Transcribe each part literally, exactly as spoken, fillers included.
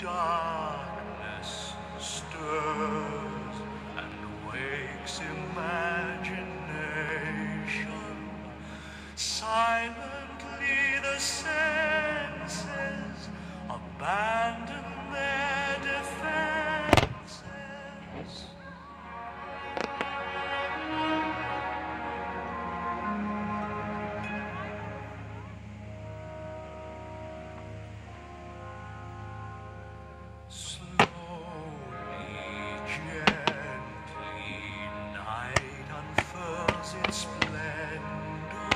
darkness stirs and wakes imagination. Silently the senses abandon their defenses. Slowly, gently, night unfurls its splendor.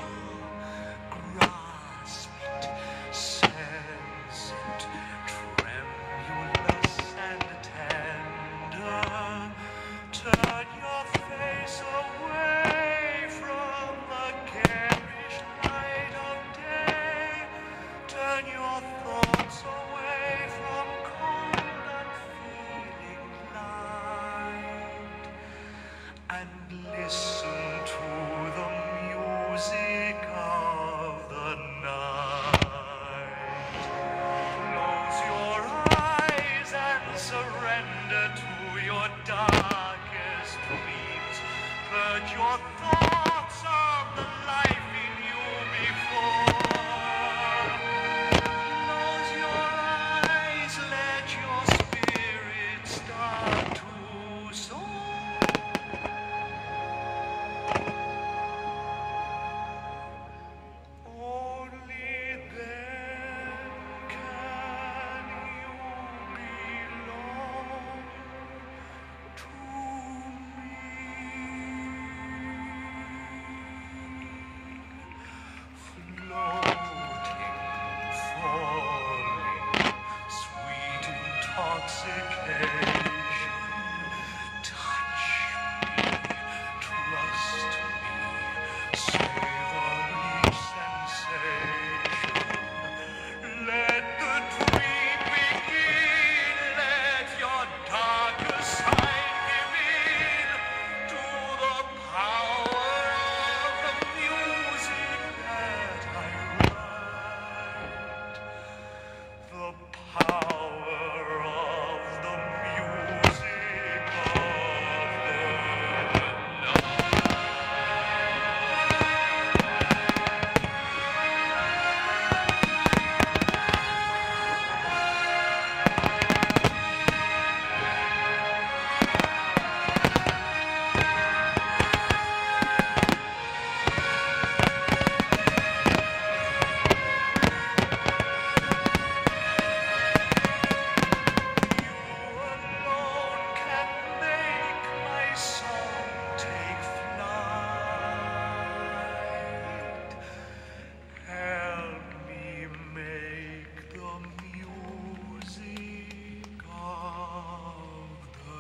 Grasp it, sense it, tremulous and tender. Turn your face away from the garish light of day. Turn your thoughts away from cold unfeeling light, and listen to the music of the night. Close your eyes and surrender to your darkest dreams. Purge your thoughts of the life in you before. Close your eyes, let your spirit start to soar. Only then can you belong to me. Floating, falling, sweet intoxication. Touch me, trust me, savory sensation. Let the dream begin, let your darker side give in to the power of the music that I write. The power of the music of the alone can make my song take flight. Help me make the music of the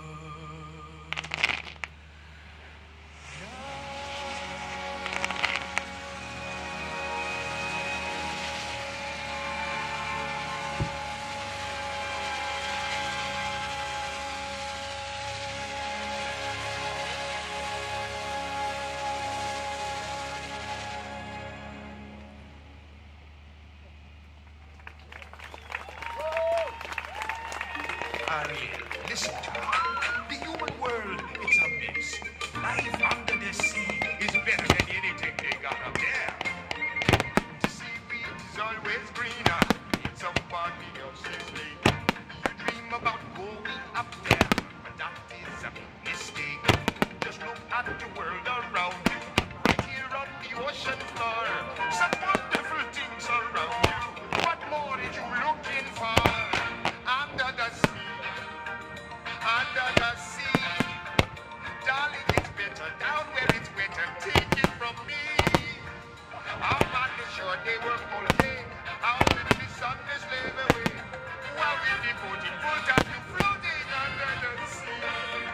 Ariel, listen to me. The human world, it's a mess. Life under the sea is better than anything they got up there. The seaweed is always greener in somebody else's lake. You dream about going up there, but that is a big mistake. Just look at the world around you. Right here on the ocean floor, some wonderful things around you. What more are you looking for? Under the sea, under the sea. Darling, it's better down where it's wetter. Take it from me. I'm on the shore, they work all day. Out in the sun, they slave away. While we devoted full time to floating under the sea.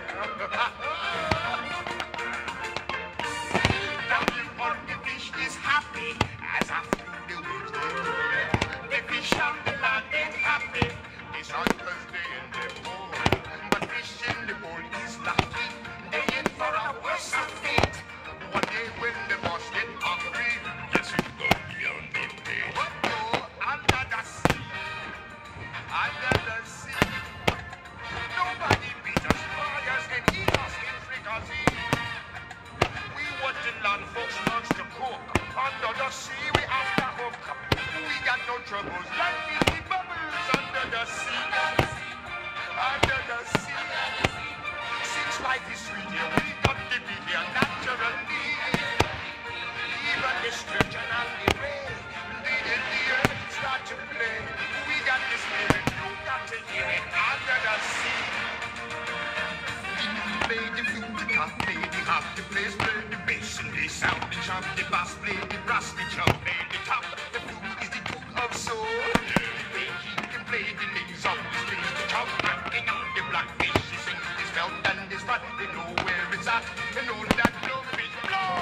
Down in on the fish is happy as after the waves they roll. The fish on the land ain't happy. It's on Thursday in the bowl. But fish in the bowl is lucky. They in for a worse fate. One day when the boss get hungry, yes, you go beyond the pay. What go under the sea? Under the sea. the place play the bass and the sound, the chop, the bass play the brass, the chop, play the top. The flute is the duke of soul. He can play the names of the strings, the chop, rocking on the blackfish. He sings this belt and this fat. They know where it's at. They know that no fish blow.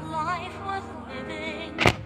life worth living.